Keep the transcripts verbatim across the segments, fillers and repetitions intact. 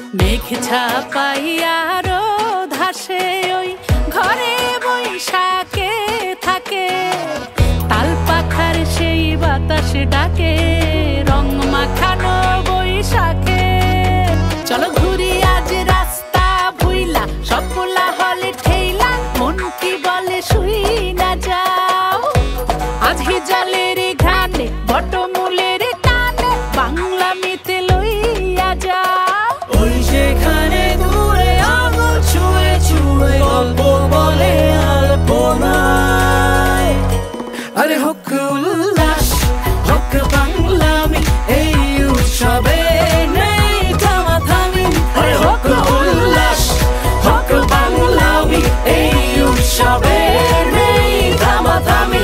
মেঘ ছাপাইয়ারো ধাসে ওই ঘরে বৈশাখে থাকে তাল পাখার সেই বাতাস ডাকে রং মাখানো বৈশাখে চলো ঘুরি আজ রাস্তা ভুইলা সব পোলা হলে ঠেইলা মন কি বলে শুই না যাও আজ হিজালের ঘানে বটমূলের টানে বাংলা মিতে লইয়া যাও ওই সেখানে দূরে আঙুল ছুঁয়ে ছুঁয়ে গল্প বলে আলপনায় আরে হোক উল্লাস হোক বাংলামি এই উৎসবে নেই থামাথামি আরে হোক উল্লাস হোক বাংলামি এই উৎসবে নেই থামাথামি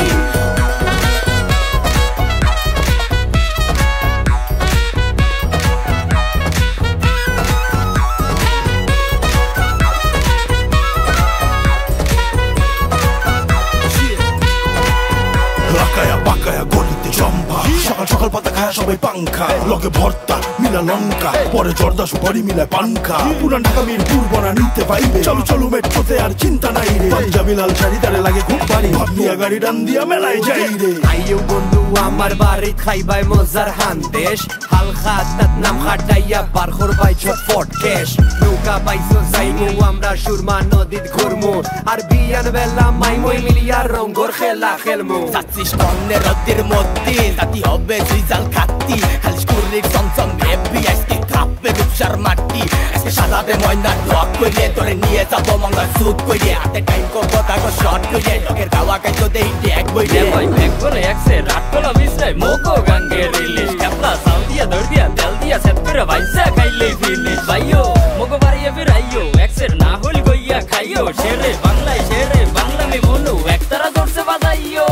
সকাল সকাল পাতা খায় সবাই পাংখা লগে ভর্তা মিলা লঙ্কা পরে জর্দা সুপারি মিলায় পানখা পুরান ঢাকা মিরপুর বনা নিতে পাইবে চলো চলো মেট্রোতে আর চিন্তা নাই রে পাঞ্জাবি লাল শাড়ি তারে লাগে খুব ভারী ভাবনিয়া গাড়ি ডান দিয়া মেলায় যাই রে আইও বন্ধু আমার বাড়ি খাইবাই মজার হান্দেশ হালকা তাত নাম খাটাইয়া পার করবাই ঝটফট কেশ নৌকা বাইসো যাইমু আমরা সুরমা নদীত ঘুরমু আর বিয়ান বেলা মাইমই মিলিয়া রঙ্গর খেলা খেলমু যাচ্ছিস কন্যের রদ্দের মধ্যে জাতি হবে রিজাল খাতি খালি স্কুলের চমচম হেবি আজকে থাপবে রূপসার মাটি আজকে সাজাবে ময়না ঢক করে তোরে নিয়ে যাবো মঙ্গল সুট করে হাতে টাইম করবো তাকে শর্ট করে লোকের গাওয়া কাইতো দেই ট্যাগ বইলে ভাই ব্যাগ করে একসে রাত কলা মিশাই মোকো গাঙ্গে রিলিজ ক্যাপলা সাউন্ড দিয়া দৌড় দিয়া তেল দিয়া সেট করে ভাইসা খাইলে ফিনিশ ভাইও মোকো বাড়িয়ে ফিরাইও একসের না হল গইয়া খাইও শেরে বাংলায় শেরে বাংলা মে মনু একতারা জোরসে বাজাইও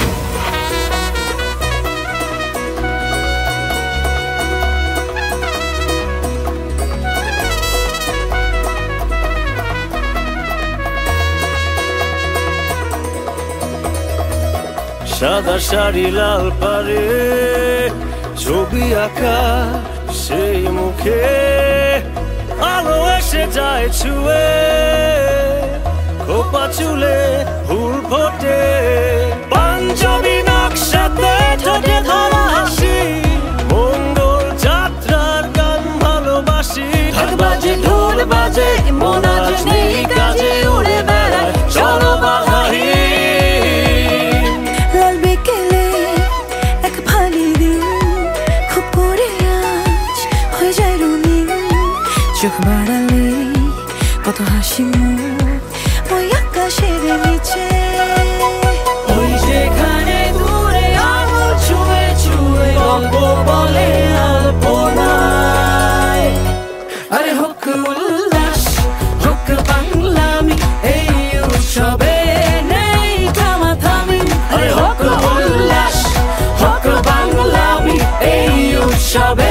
সাদা শাড়ি লাল পারে ছবি আঁকা সেই মুখে আলো এসে যায় ছুঁয়ে খোপা চুলে ফুল ফোটে পাঞ্জাবি নকশাতে ঠোঁটে ধরা হাসি মঙ্গল যাত্রার গান ভালোবাসি ঢাক বাজে ঢোল বাজে মন আজ নেই কাজে উড়ে বেড়ায় চলো বাধাহী চোখ বাড়ালে কত হাসি মুখ ওই আকাশের নিচে ওই সেখানে দূরে আঙুল ছুঁয়ে ছুঁয়ে গল্প বলে আলপনায় আরে হোক উল্লাস হোক বাংলামি এই উৎসবে নেই থামাথামি আরে হোক উল্লাস হোক বাংলামি এই উৎসবে